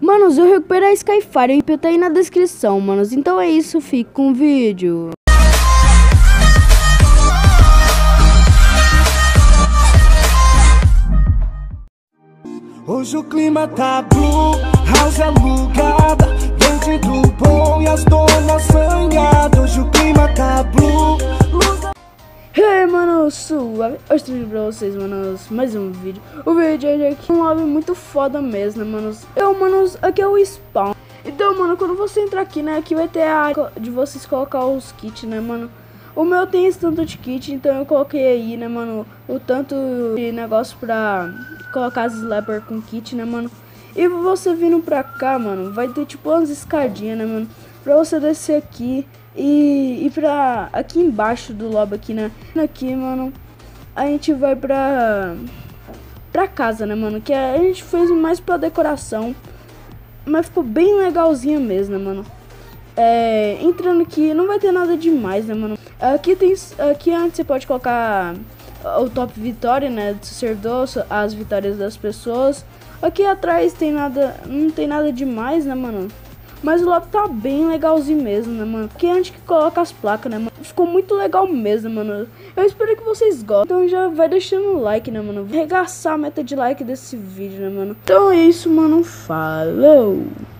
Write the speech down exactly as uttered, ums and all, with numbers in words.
Manos, eu recuperei a Skyfire, o I P tá aí na descrição, manos. Então é isso, fica com o vídeo. Hoje o clima tá blue, house alugada, dente do bom e as donas sanhadas. Hoje o clima tá blue, luz da... Hey, mano, suave. Hoje trouxe pra vocês, manos, mais um vídeo. O vídeo é aqui um lobby muito foda mesmo, né, manos? Então, manos, aqui é o spawn. Então, mano, quando você entrar aqui, né, aqui vai ter a área de vocês colocar os kits, né, mano? O meu tem esse tanto de kit, então eu coloquei aí, né, mano, o tanto de negócio pra colocar as slapper com kit, né, mano? E você vindo pra cá, mano, vai ter tipo umas escadinhas, né, mano? Pra você descer aqui e ir pra aqui embaixo do lobby aqui, né? Aqui, mano, a gente vai pra pra casa, né, mano? Que a gente fez mais pra decoração, mas ficou bem legalzinha mesmo, né, mano? É, entrando aqui, não vai ter nada demais, né, mano? Aqui tem, aqui antes você pode colocar o top vitória, né, do servidor, as vitórias das pessoas. Aqui atrás tem nada, não tem nada demais, né, mano? Mas o lobby tá bem legalzinho mesmo, né, mano? Aqui antes que coloca as placas, né, mano? Ficou muito legal mesmo, mano. Eu espero que vocês gostem. Então já vai deixando o like, né, mano? Vou arregaçar a meta de like desse vídeo, né, mano? Então é isso, mano. Falou!